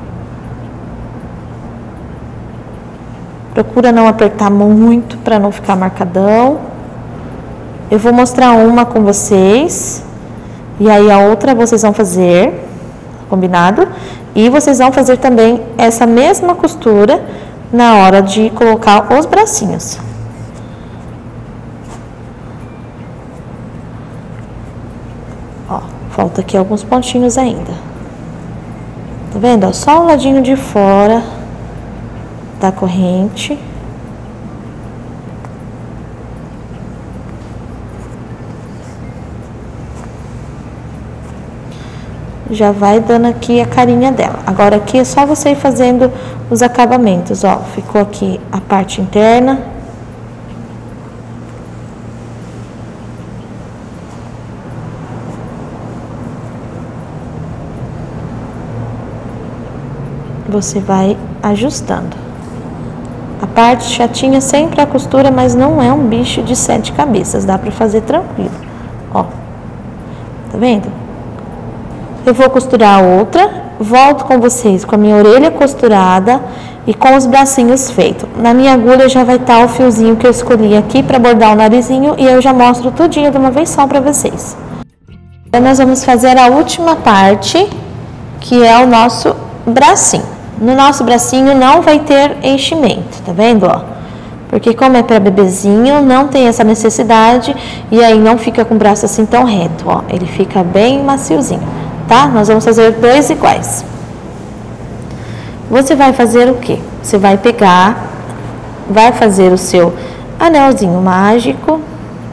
Procura não apertar muito para não ficar marcadão. Eu vou mostrar uma com vocês. E aí a outra vocês vão fazer, combinado? E vocês vão fazer também essa mesma costura na hora de colocar os bracinhos. Ó, falta aqui alguns pontinhos ainda. Tá vendo? Ó, só o ladinho de fora da corrente. Já vai dando aqui a carinha dela. Agora aqui é só você ir fazendo os acabamentos, ó. Ficou aqui a parte interna. Você vai ajustando. A parte chatinha sempre a costura, mas não é um bicho de sete cabeças, dá pra fazer tranquilo, ó. Tá vendo? Eu vou costurar a outra, volto com vocês com a minha orelha costurada e com os bracinhos feitos. Na minha agulha já vai estar o fiozinho que eu escolhi aqui para bordar o narizinho e eu já mostro tudinho de uma vez só para vocês. Então, nós vamos fazer a última parte, que é o nosso bracinho. No nosso bracinho não vai ter enchimento, tá vendo, ó? Porque como é para bebezinho, não tem essa necessidade e aí não fica com o braço assim tão reto, ó. Ele fica bem maciozinho, tá? Nós vamos fazer dois iguais. Você vai fazer o quê? Você vai pegar, vai fazer o seu anelzinho mágico.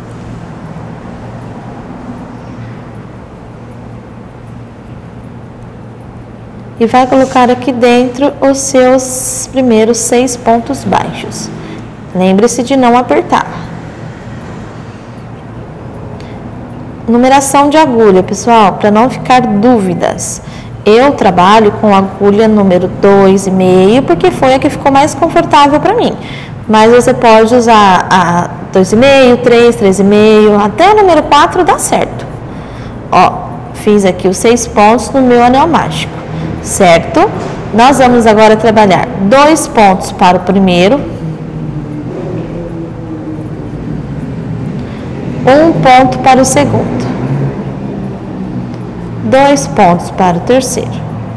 E vai colocar aqui dentro os seus primeiros seis pontos baixos. Lembre-se de não apertar. Numeração de agulha, pessoal, para não ficar dúvidas. Eu trabalho com a agulha número dois e meio, porque foi a que ficou mais confortável para mim. Mas você pode usar a dois e meio, três, três e meio, até o número quatro dá certo. Ó, fiz aqui os seis pontos no meu anel mágico, certo? Nós vamos agora trabalhar dois pontos para o primeiro, um ponto para o segundo, dois pontos para o terceiro,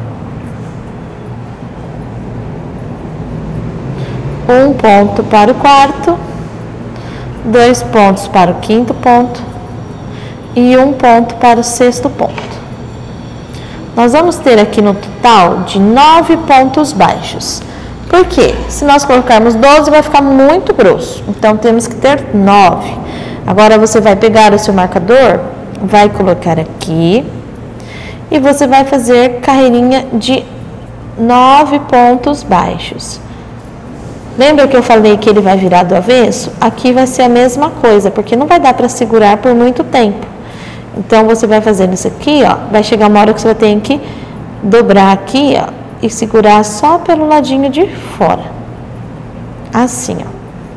um ponto para o quarto, dois pontos para o quinto ponto e um ponto para o sexto ponto. Nós vamos ter aqui no total de nove pontos baixos. Por quê? Se nós colocarmos doze, vai ficar muito grosso. Então, temos que ter nove. Agora, você vai pegar o seu marcador, vai colocar aqui e você vai fazer carreirinha de nove pontos baixos. Lembra que eu falei que ele vai virar do avesso? Aqui vai ser a mesma coisa, porque não vai dar para segurar por muito tempo. Então, você vai fazendo isso aqui, ó, vai chegar uma hora que você vai ter que dobrar aqui, ó, e segurar só pelo ladinho de fora. Assim, ó.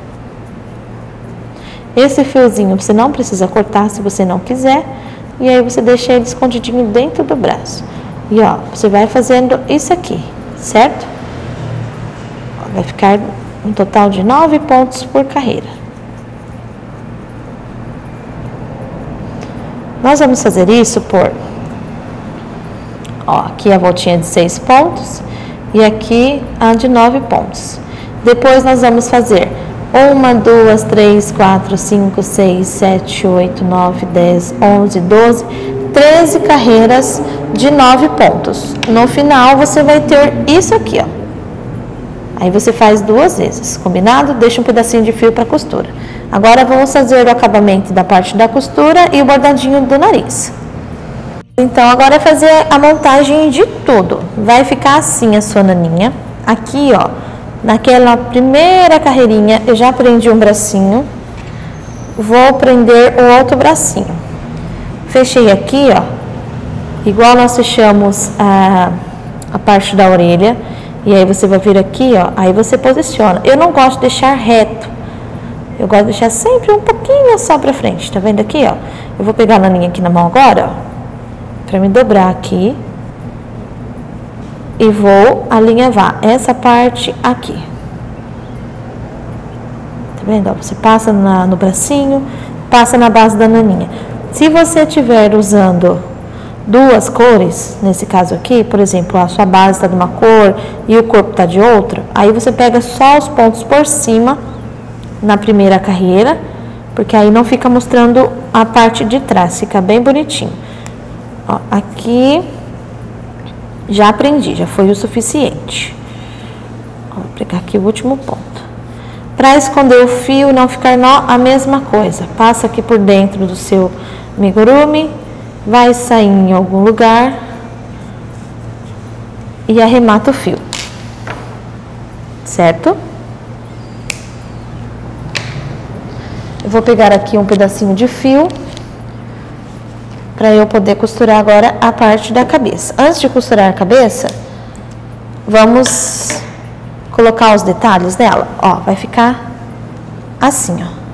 Esse fiozinho você não precisa cortar se você não quiser, e aí você deixa ele escondidinho dentro do braço. E, ó, você vai fazendo isso aqui, certo? Vai ficar um total de nove pontos por carreira. Nós vamos fazer isso por, ó, aqui a voltinha de seis pontos e aqui a de nove pontos. Depois nós vamos fazer uma, duas, três, quatro, cinco, seis, sete, oito, nove, dez, onze, doze, treze carreiras de nove pontos. No final você vai ter isso aqui, ó. Aí você faz duas vezes, combinado? Deixa um pedacinho de fio para costura. Agora vamos fazer o acabamento da parte da costura e o bordadinho do nariz. Então agora é fazer a montagem de tudo. Vai ficar assim a sua naninha. Aqui, ó, naquela primeira carreirinha eu já prendi um bracinho. Vou prender o outro bracinho. Fechei aqui, ó, igual nós fechamos a, a parte da orelha. E aí você vai vir aqui, ó, aí você posiciona. Eu não gosto de deixar reto. Eu gosto de deixar sempre um pouquinho só pra frente. Tá vendo aqui, ó? Eu vou pegar a naninha aqui na mão agora, ó, pra me dobrar aqui. E vou alinhavar essa parte aqui. Tá vendo? Ó, você passa na, no bracinho, passa na base da naninha. Se você estiver usando duas cores, nesse caso aqui, por exemplo, a sua base está de uma cor e o corpo está de outra, aí você pega só os pontos por cima na primeira carreira, porque aí não fica mostrando a parte de trás, fica bem bonitinho. Ó, aqui já aprendi, já foi o suficiente. Ó, vou pegar aqui o último ponto. Para esconder o fio e não ficar nó, a mesma coisa, passa aqui por dentro do seu amigurumi, vai sair em algum lugar e arremata o fio, certo? Eu vou pegar aqui um pedacinho de fio para eu poder costurar agora a parte da cabeça. Antes de costurar a cabeça, vamos colocar os detalhes dela. Ó, vai ficar assim, ó.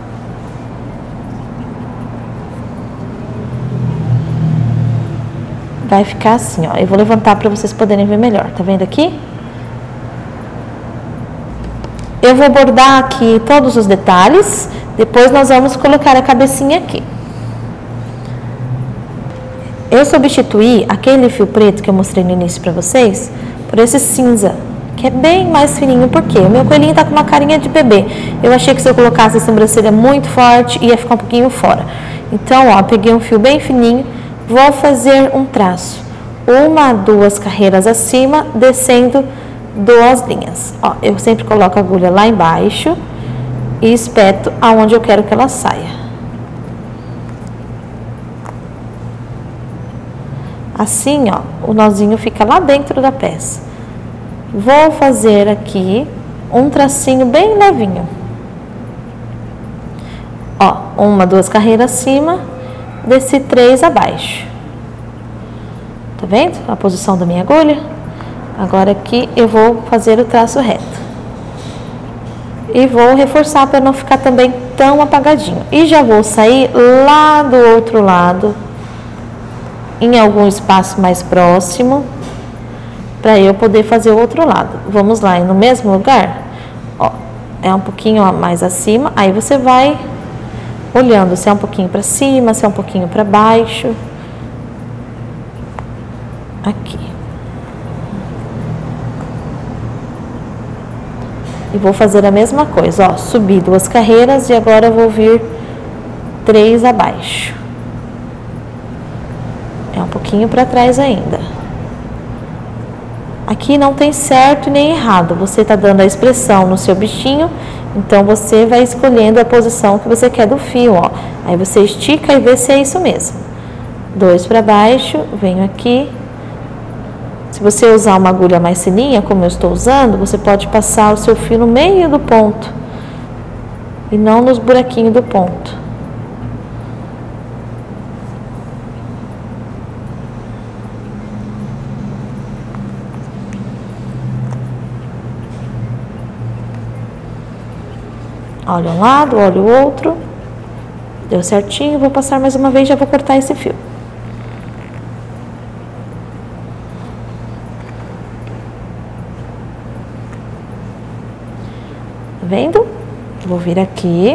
Vai ficar assim, ó. Eu vou levantar para vocês poderem ver melhor. Tá vendo aqui? Eu vou bordar aqui todos os detalhes. Depois nós vamos colocar a cabecinha aqui. Eu substituí aquele fio preto que eu mostrei no início para vocês por esse cinza, que é bem mais fininho. Por quê? O meu coelhinho tá com uma carinha de bebê. Eu achei que se eu colocasse a sobrancelha muito forte, ia ficar um pouquinho fora. Então, ó, peguei um fio bem fininho. Vou fazer um traço, uma, duas carreiras acima, descendo duas linhas. Ó, eu sempre coloco a agulha lá embaixo e espeto aonde eu quero que ela saia. Assim, ó, o nozinho fica lá dentro da peça. Vou fazer aqui um tracinho bem levinho. Ó, uma, duas carreiras acima, desci três abaixo. Tá vendo a posição da minha agulha? Agora aqui eu vou fazer o traço reto. E vou reforçar para não ficar também tão apagadinho. E já vou sair lá do outro lado, em algum espaço mais próximo, para eu poder fazer o outro lado. Vamos lá, e no mesmo lugar, ó, é um pouquinho mais acima, aí você vai olhando se é um pouquinho para cima, se é um pouquinho para baixo. Aqui. E vou fazer a mesma coisa, ó, subir duas carreiras e agora eu vou vir três abaixo. É um pouquinho para trás ainda. Aqui não tem certo nem errado, você tá dando a expressão no seu bichinho, então você vai escolhendo a posição que você quer do fio, ó. Aí você estica e vê se é isso mesmo. Dois para baixo, venho aqui. Se você usar uma agulha mais fininha, como eu estou usando, você pode passar o seu fio no meio do ponto e não nos buraquinhos do ponto. Olha um lado, olha o outro. Deu certinho, vou passar mais uma vez, já vou cortar esse fio. Tá vendo? Vou vir aqui.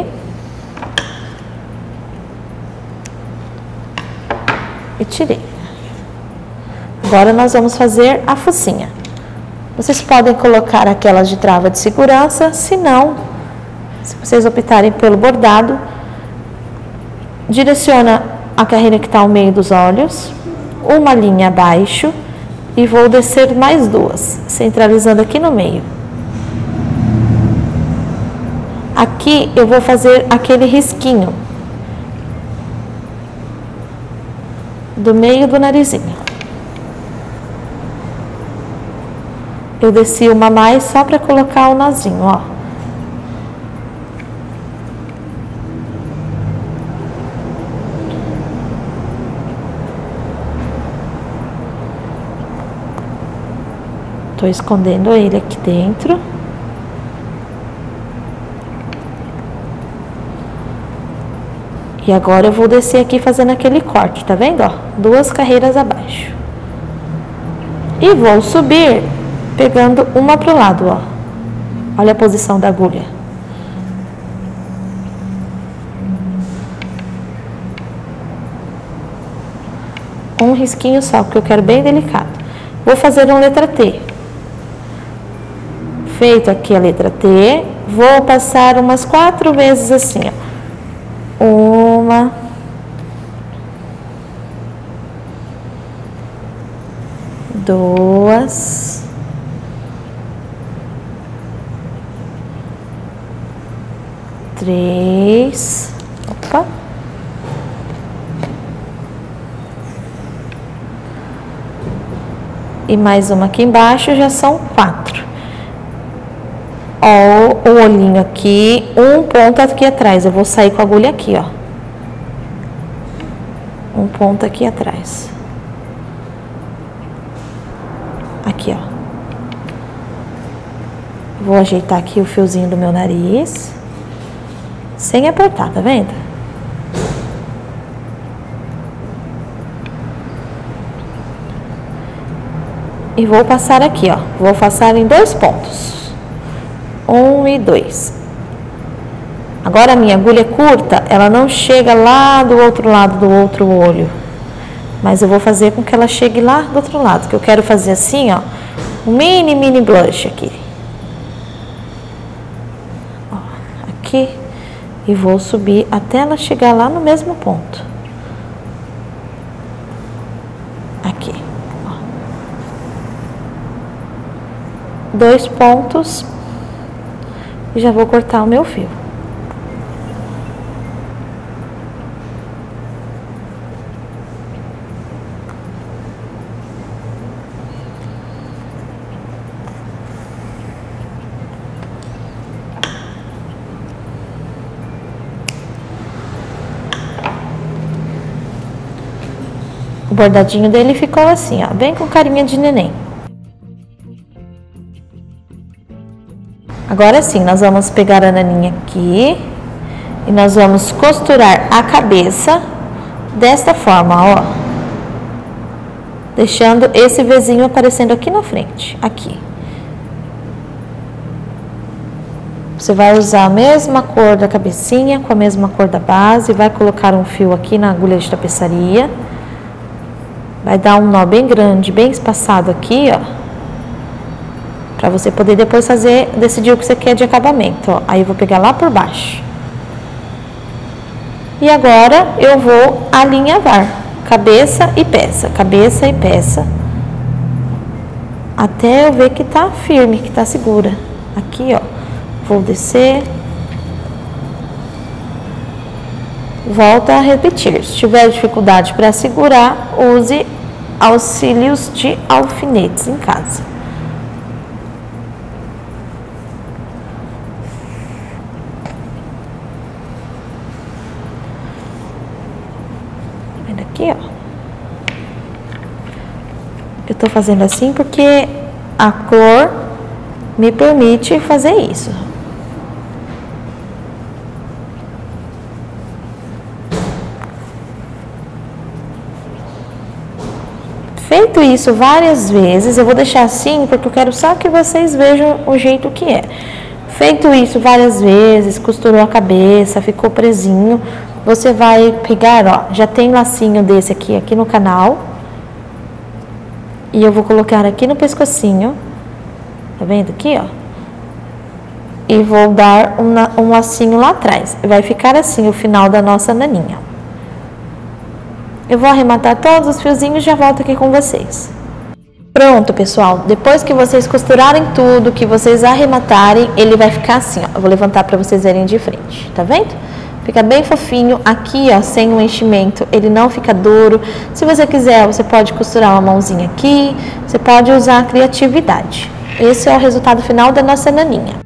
E tirei. Agora nós vamos fazer a focinha. Vocês podem colocar aquelas de trava de segurança, se não, se vocês optarem pelo bordado, direciona a carreira que está ao meio dos olhos, uma linha abaixo e vou descer mais duas, centralizando aqui no meio. Aqui eu vou fazer aquele risquinho do meio do narizinho. Eu desci uma mais só para colocar o nozinho, ó. Tô escondendo ele aqui dentro. E agora eu vou descer aqui fazendo aquele corte, tá vendo, ó? Duas carreiras abaixo. E vou subir pegando uma pro lado, ó. Olha a posição da agulha. Um risquinho só, porque eu quero bem delicado. Vou fazer uma letra T. Feito aqui a letra T, vou passar umas quatro vezes assim, ó. Uma, duas, três, opa, e mais uma aqui embaixo, já são quatro. Ó, o olhinho aqui, um ponto aqui atrás. Eu vou sair com a agulha aqui, ó. Um ponto aqui atrás. Aqui, ó. Vou ajeitar aqui o fiozinho do meu nariz. Sem apertar, tá vendo? E vou passar aqui, ó. Vou passar em dois pontos. Um e dois. Agora a minha agulha é curta, ela não chega lá do outro lado do outro olho. Mas eu vou fazer com que ela chegue lá do outro lado, que eu quero fazer assim, ó, um mini, mini blush aqui. Ó, aqui. E vou subir até ela chegar lá no mesmo ponto. Aqui. Ó. Dois pontos. E já vou cortar o meu fio. O bordadinho dele ficou assim, ó, bem com carinha de neném. Agora sim, nós vamos pegar a naninha aqui e nós vamos costurar a cabeça desta forma, ó. Deixando esse Vzinho aparecendo aqui na frente, aqui. Você vai usar a mesma cor da cabecinha, com a mesma cor da base, vai colocar um fio aqui na agulha de tapeçaria. Vai dar um nó bem grande, bem espaçado aqui, ó. Pra você poder depois fazer, decidir o que você quer de acabamento, ó. Aí eu vou pegar lá por baixo. E agora eu vou alinhavar cabeça e peça, cabeça e peça. Até eu ver que tá firme, que tá segura. Aqui, ó. Vou descer. Volta a repetir. Se tiver dificuldade para segurar, use auxílios de alfinetes em casa. Vendo aqui, ó. Eu tô fazendo assim porque a cor me permite fazer isso. Feito isso várias vezes, eu vou deixar assim porque eu quero só que vocês vejam o jeito que é. Feito isso várias vezes, costurou a cabeça, ficou presinho, você vai pegar, ó, já tem lacinho desse aqui, aqui no canal. E eu vou colocar aqui no pescocinho, tá vendo aqui, ó? E vou dar um, um lacinho lá atrás. Vai ficar assim o final da nossa naninha. Eu vou arrematar todos os fiozinhos e já volto aqui com vocês. Pronto, pessoal. Depois que vocês costurarem tudo, que vocês arrematarem, ele vai ficar assim, ó. Eu vou levantar pra vocês verem de frente, tá vendo? Fica bem fofinho. Aqui, ó, sem o enchimento, ele não fica duro. Se você quiser, você pode costurar uma mãozinha aqui. Você pode usar a criatividade. Esse é o resultado final da nossa naninha.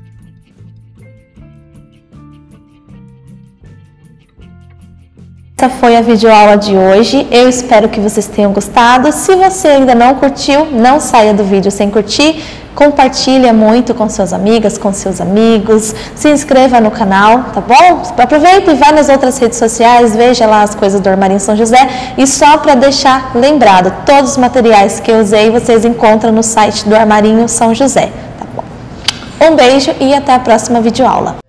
Essa foi a videoaula de hoje, eu espero que vocês tenham gostado. Se você ainda não curtiu, não saia do vídeo sem curtir, compartilha muito com suas amigas, com seus amigos, se inscreva no canal, tá bom? Aproveita e vai nas outras redes sociais, veja lá as coisas do Armarinho São José. E só para deixar lembrado, todos os materiais que eu usei vocês encontram no site do Armarinho São José, tá bom? Um beijo e até a próxima videoaula.